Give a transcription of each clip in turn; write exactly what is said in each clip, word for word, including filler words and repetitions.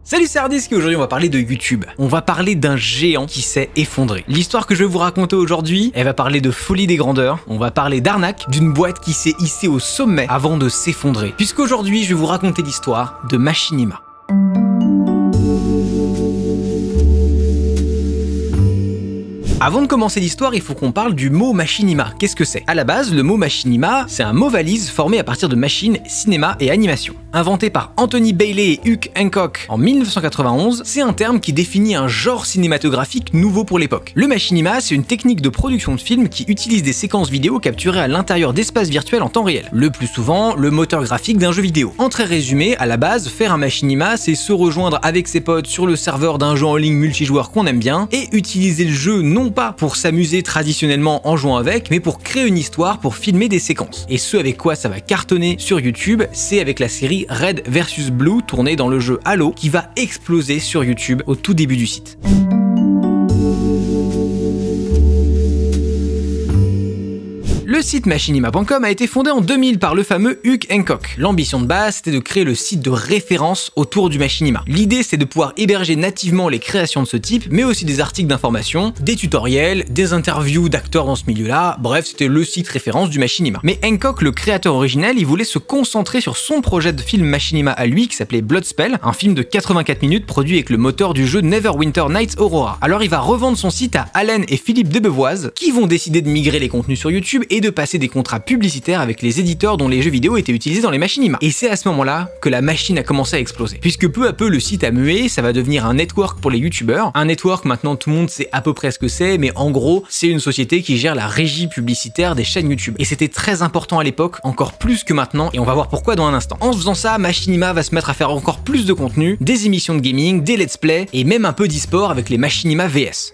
Salut, c'est Hardisk et aujourd'hui on va parler de YouTube. On va parler d'un géant qui s'est effondré. L'histoire que je vais vous raconter aujourd'hui, elle va parler de folie des grandeurs, on va parler d'arnaque, d'une boîte qui s'est hissée au sommet avant de s'effondrer. Puisqu'aujourd'hui je vais vous raconter l'histoire de Machinima. Avant de commencer l'histoire, il faut qu'on parle du mot machinima. Qu'est-ce que c'est? À la base, le mot machinima, c'est un mot valise formé à partir de machines, cinéma et animation. Inventé par Anthony Bailey et Hugh Hancock en mille neuf cent quatre-vingt-onze, c'est un terme qui définit un genre cinématographique nouveau pour l'époque. Le machinima, c'est une technique de production de films qui utilise des séquences vidéo capturées à l'intérieur d'espaces virtuels en temps réel. Le plus souvent, le moteur graphique d'un jeu vidéo. En très résumé, à la base, faire un machinima, c'est se rejoindre avec ses potes sur le serveur d'un jeu en ligne multijoueur qu'on aime bien et utiliser le jeu non pas pour s'amuser traditionnellement en jouant avec, mais pour créer une histoire, pour filmer des séquences. Et ce avec quoi ça va cartonner sur YouTube, c'est avec la série Red versus Blue tournée dans le jeu Halo qui va exploser sur YouTube au tout début du site. Le site machinima point com a été fondé en deux mille par le fameux Hugh Hancock. L'ambition de base, c'était de créer le site de référence autour du machinima. L'idée, c'est de pouvoir héberger nativement les créations de ce type, mais aussi des articles d'information, des tutoriels, des interviews d'acteurs dans ce milieu-là, bref, c'était le site référence du machinima. Mais Hancock, le créateur originel, il voulait se concentrer sur son projet de film machinima à lui, qui s'appelait Bloodspell, un film de quatre-vingt-quatre minutes produit avec le moteur du jeu Neverwinter Nights Aurora. Alors il va revendre son site à Allen et Philippe Debevoise, qui vont décider de migrer les contenus sur YouTube et de passer des contrats publicitaires avec les éditeurs dont les jeux vidéo étaient utilisés dans les machinima. Et c'est à ce moment-là que la machine a commencé à exploser. Puisque peu à peu le site a mué, ça va devenir un network pour les youtubeurs. Un network, maintenant tout le monde sait à peu près ce que c'est, mais en gros, c'est une société qui gère la régie publicitaire des chaînes YouTube. Et c'était très important à l'époque, encore plus que maintenant, et on va voir pourquoi dans un instant. En faisant ça, Machinima va se mettre à faire encore plus de contenu, des émissions de gaming, des let's play, et même un peu d'e-sport avec les Machinima V S.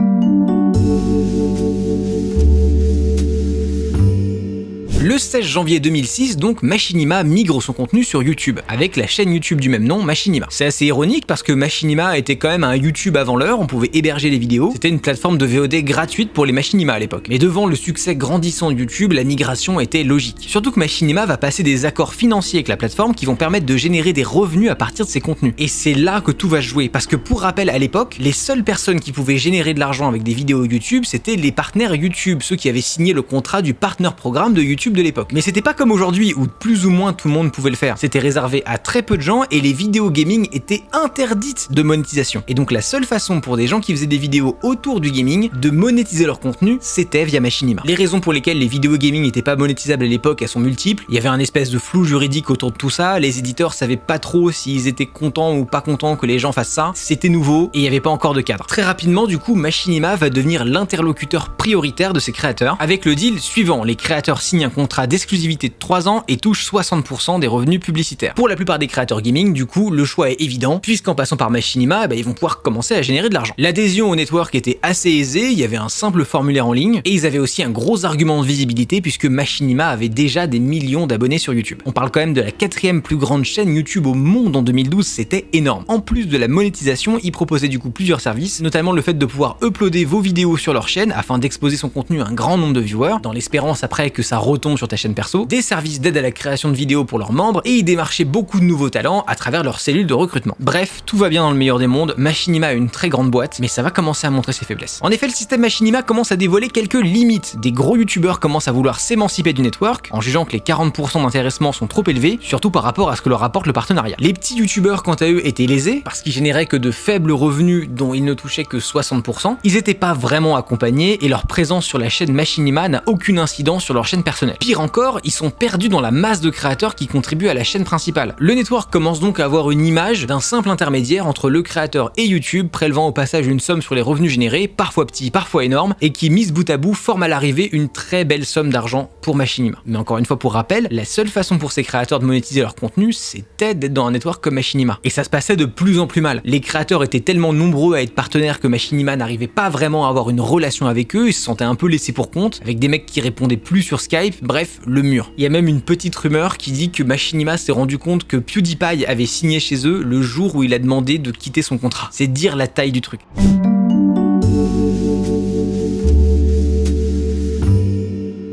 Le seize janvier deux mille six, donc, Machinima migre son contenu sur YouTube, avec la chaîne YouTube du même nom, Machinima. C'est assez ironique parce que Machinima était quand même un YouTube avant l'heure, on pouvait héberger les vidéos, c'était une plateforme de V O D gratuite pour les Machinima à l'époque. Mais devant le succès grandissant de YouTube, la migration était logique. Surtout que Machinima va passer des accords financiers avec la plateforme qui vont permettre de générer des revenus à partir de ses contenus. Et c'est là que tout va se jouer, parce que pour rappel, à l'époque, les seules personnes qui pouvaient générer de l'argent avec des vidéos YouTube, c'était les partenaires YouTube, ceux qui avaient signé le contrat du partner programme de YouTube de l'époque. Mais c'était pas comme aujourd'hui où plus ou moins tout le monde pouvait le faire. C'était réservé à très peu de gens et les vidéos gaming étaient interdites de monétisation. Et donc la seule façon pour des gens qui faisaient des vidéos autour du gaming de monétiser leur contenu, c'était via Machinima. Les raisons pour lesquelles les vidéos gaming n'étaient pas monétisables à l'époque, elles sont multiples. Il y avait un espèce de flou juridique autour de tout ça, les éditeurs savaient pas trop s'ils étaient contents ou pas contents que les gens fassent ça, c'était nouveau et il n'y avait pas encore de cadre. Très rapidement, du coup, Machinima va devenir l'interlocuteur prioritaire de ses créateurs, avec le deal suivant: les créateurs signent un contrat d'exclusivité de trois ans et touchent soixante pour cent des revenus publicitaires. Pour la plupart des créateurs gaming, du coup, le choix est évident, puisqu'en passant par Machinima, eh ben, ils vont pouvoir commencer à générer de l'argent. L'adhésion au network était assez aisée, il y avait un simple formulaire en ligne, et ils avaient aussi un gros argument de visibilité, puisque Machinima avait déjà des millions d'abonnés sur YouTube. On parle quand même de la quatrième plus grande chaîne YouTube au monde en deux mille douze, c'était énorme. En plus de la monétisation, ils proposaient du coup plusieurs services, notamment le fait de pouvoir uploader vos vidéos sur leur chaîne, afin d'exposer son contenu à un grand nombre de viewers, dans l'espérance après que ça retombe sur ta chaîne perso, des services d'aide à la création de vidéos pour leurs membres, et ils démarchaient beaucoup de nouveaux talents à travers leur cellule de recrutement. Bref, tout va bien dans le meilleur des mondes, Machinima a une très grande boîte, mais ça va commencer à montrer ses faiblesses. En effet, le système Machinima commence à dévoiler quelques limites. Des gros youtubeurs commencent à vouloir s'émanciper du network, en jugeant que les quarante pour cent d'intéressement sont trop élevés, surtout par rapport à ce que leur apporte le partenariat. Les petits youtubeurs, quant à eux, étaient lésés, parce qu'ils généraient que de faibles revenus dont ils ne touchaient que soixante pour cent. Ils étaient pas vraiment accompagnés, et leur présence sur la chaîne Machinima n'a aucune incidence sur leur chaîne personnelle. Pire encore, ils sont perdus dans la masse de créateurs qui contribuent à la chaîne principale. Le network commence donc à avoir une image d'un simple intermédiaire entre le créateur et YouTube, prélevant au passage une somme sur les revenus générés, parfois petits, parfois énormes, et qui, mise bout à bout, forme à l'arrivée une très belle somme d'argent pour Machinima. Mais encore une fois, pour rappel, la seule façon pour ces créateurs de monétiser leur contenu, c'était d'être dans un network comme Machinima. Et ça se passait de plus en plus mal. Les créateurs étaient tellement nombreux à être partenaires que Machinima n'arrivait pas vraiment à avoir une relation avec eux, ils se sentaient un peu laissés pour compte, avec des mecs qui répondaient plus sur Skype, bref, le mur. Il y a même une petite rumeur qui dit que Machinima s'est rendu compte que PewDiePie avait signé chez eux le jour où il a demandé de quitter son contrat. C'est dire la taille du truc. Un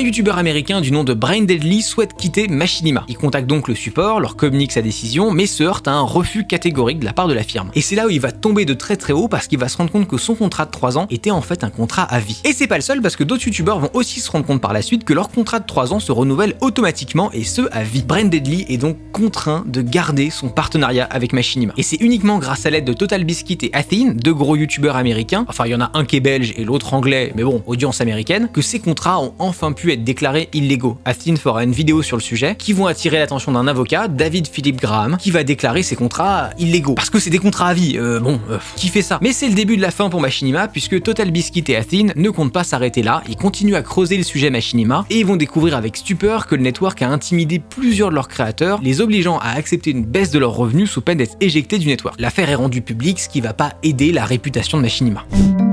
youtubeur américain du nom de Brain Deadly souhaite quitter Machinima. Il contacte donc le support, leur communique sa décision, mais se heurte à un refus catégorique de la part de la firme. Et c'est là où il va tomber de très très haut parce qu'il va se rendre compte que son contrat de trois ans était en fait un contrat à vie. Et c'est pas le seul parce que d'autres youtubeurs vont aussi se rendre compte par la suite que leur contrat de trois ans se renouvelle automatiquement et ce à vie. Brain Deadly est donc contraint de garder son partenariat avec Machinima. Et c'est uniquement grâce à l'aide de TotalBiscuit et Athene, deux gros youtubeurs américains, enfin il y en a un qui est belge et l'autre anglais, mais bon, audience américaine, que ces contrats ont enfin pu être déclarés illégaux. Athene fera une vidéo sur le sujet qui vont attirer l'attention d'un avocat, David Philip Graham, qui va déclarer ces contrats illégaux. Parce que c'est des contrats à vie, euh, bon, euh, qui fait ça? Mais c'est le début de la fin pour Machinima puisque TotalBiscuit et Athene ne comptent pas s'arrêter là, ils continuent à creuser le sujet Machinima et ils vont découvrir avec stupeur que le network a intimidé plusieurs de leurs créateurs, les obligeant à accepter une baisse de leurs revenus sous peine d'être éjectés du network. L'affaire est rendue publique, ce qui va pas aider la réputation de Machinima.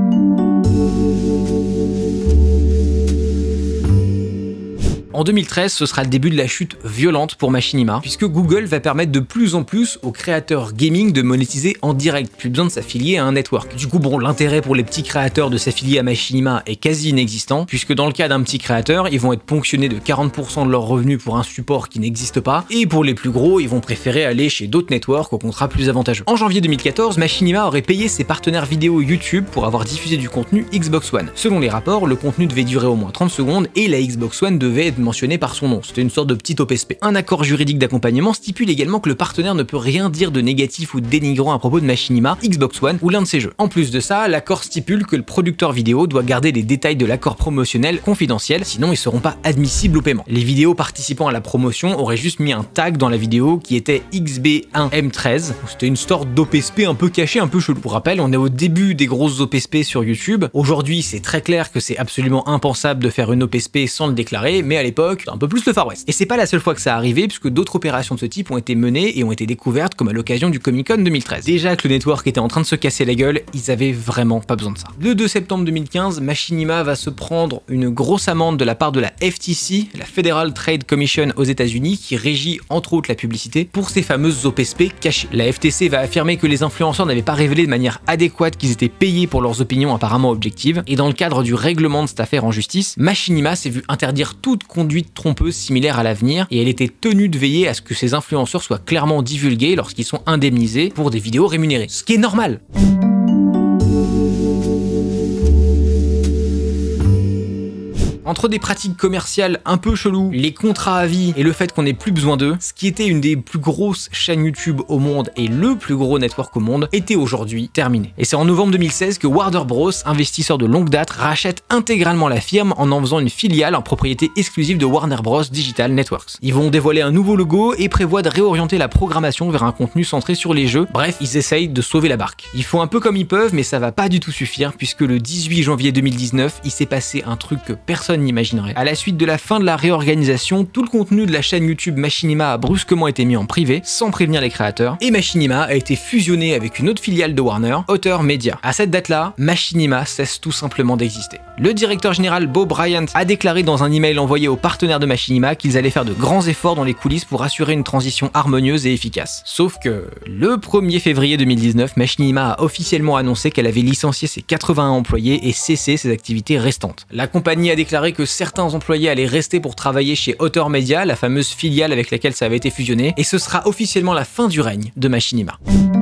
En deux mille treize, ce sera le début de la chute violente pour Machinima, puisque Google va permettre de plus en plus aux créateurs gaming de monétiser en direct, plus besoin de s'affilier à un network. Du coup, bon, l'intérêt pour les petits créateurs de s'affilier à Machinima est quasi inexistant, puisque dans le cas d'un petit créateur, ils vont être ponctionnés de quarante pour cent de leurs revenus pour un support qui n'existe pas, et pour les plus gros, ils vont préférer aller chez d'autres networks au contrat plus avantageux. En janvier deux mille quatorze, Machinima aurait payé ses partenaires vidéo YouTube pour avoir diffusé du contenu Xbox One. Selon les rapports, le contenu devait durer au moins trente secondes et la Xbox One devait être mentionné par son nom, c'était une sorte de petit O P S P. Un accord juridique d'accompagnement stipule également que le partenaire ne peut rien dire de négatif ou dénigrant à propos de Machinima, Xbox One ou l'un de ses jeux. En plus de ça, l'accord stipule que le producteur vidéo doit garder les détails de l'accord promotionnel confidentiels, sinon ils seront pas admissibles au paiement. Les vidéos participant à la promotion auraient juste mis un tag dans la vidéo qui était X B un M treize, c'était une sorte d'O P S P un peu caché, un peu chelou. Pour rappel, on est au début des grosses O P S P sur YouTube. Aujourd'hui, c'est très clair que c'est absolument impensable de faire une O P S P sans le déclarer, mais à l'époque, un peu plus le Far West. Et c'est pas la seule fois que ça arrivait, puisque d'autres opérations de ce type ont été menées et ont été découvertes comme à l'occasion du Comic Con deux mille treize. Déjà que le network était en train de se casser la gueule, ils avaient vraiment pas besoin de ça. Le deux septembre deux mille quinze, Machinima va se prendre une grosse amende de la part de la F T C, la Federal Trade Commission aux États-Unis, qui régit entre autres la publicité, pour ces fameuses O P S P cachées. La F T C va affirmer que les influenceurs n'avaient pas révélé de manière adéquate qu'ils étaient payés pour leurs opinions apparemment objectives, et dans le cadre du règlement de cette affaire en justice, Machinima s'est vu interdire toute conduite trompeuse similaire à l'avenir, et elle était tenue de veiller à ce que ces influenceurs soient clairement divulgués lorsqu'ils sont indemnisés pour des vidéos rémunérées. Ce qui est normal. Entre des pratiques commerciales un peu cheloues, les contrats à vie et le fait qu'on n'ait plus besoin d'eux, ce qui était une des plus grosses chaînes YouTube au monde et le plus gros network au monde était aujourd'hui terminé. Et c'est en novembre deux mille seize que Warner Bros, investisseur de longue date, rachète intégralement la firme en en faisant une filiale en propriété exclusive de Warner Bros Digital Networks. Ils vont dévoiler un nouveau logo et prévoient de réorienter la programmation vers un contenu centré sur les jeux. Bref, ils essayent de sauver la barque. Ils font un peu comme ils peuvent, mais ça va pas du tout suffire puisque le dix-huit janvier deux mille dix-neuf, il s'est passé un truc que personne n'imaginerait. À la suite de la fin de la réorganisation, tout le contenu de la chaîne YouTube Machinima a brusquement été mis en privé, sans prévenir les créateurs, et Machinima a été fusionné avec une autre filiale de Warner, Otter Media. À cette date-là, Machinima cesse tout simplement d'exister. Le directeur général Bo Bryant a déclaré dans un email envoyé aux partenaires de Machinima qu'ils allaient faire de grands efforts dans les coulisses pour assurer une transition harmonieuse et efficace. Sauf que, le premier février deux mille dix-neuf, Machinima a officiellement annoncé qu'elle avait licencié ses quatre-vingt-un employés et cessé ses activités restantes. La compagnie a déclaré que certains employés allaient rester pour travailler chez Otter Media, la fameuse filiale avec laquelle ça avait été fusionné, et ce sera officiellement la fin du règne de Machinima.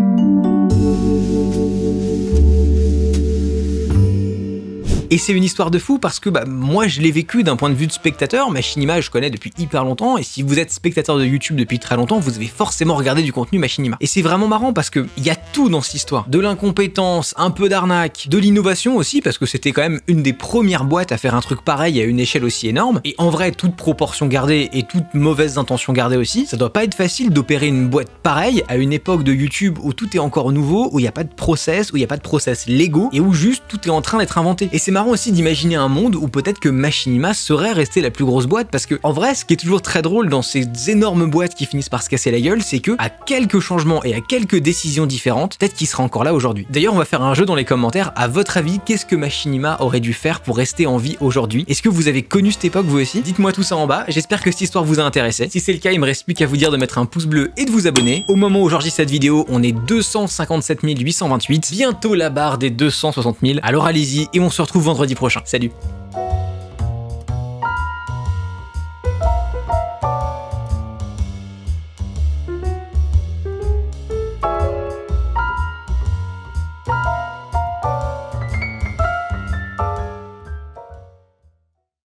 Et c'est une histoire de fou parce que bah, moi je l'ai vécu d'un point de vue de spectateur. Machinima je connais depuis hyper longtemps, et si vous êtes spectateur de YouTube depuis très longtemps, vous avez forcément regardé du contenu Machinima. Et c'est vraiment marrant parce que il y a tout dans cette histoire. De l'incompétence, un peu d'arnaque, de l'innovation aussi, parce que c'était quand même une des premières boîtes à faire un truc pareil à une échelle aussi énorme. Et en vrai, toute proportion gardée et toute mauvaise intention gardée aussi, ça doit pas être facile d'opérer une boîte pareille à une époque de YouTube où tout est encore nouveau, où il n'y a pas de process, où il n'y a pas de process légaux, et où juste tout est en train d'être inventé. Et c'est marrant aussi d'imaginer un monde où peut-être que Machinima serait resté la plus grosse boîte, parce que en vrai ce qui est toujours très drôle dans ces énormes boîtes qui finissent par se casser la gueule, c'est que à quelques changements et à quelques décisions différentes, peut-être qu'il sera encore là aujourd'hui. D'ailleurs on va faire un jeu dans les commentaires. À votre avis, qu'est-ce que Machinima aurait dû faire pour rester en vie aujourd'hui? Est-ce que vous avez connu cette époque vous aussi? Dites-moi tout ça en bas, j'espère que cette histoire vous a intéressé. Si c'est le cas, il me reste plus qu'à vous dire de mettre un pouce bleu et de vous abonner. Au moment où j'enregistre cette vidéo, on est deux cent cinquante-sept mille huit cent vingt-huit, bientôt la barre des deux cent soixante mille, alors allez-y et on se retrouve vendredi prochain. Salut!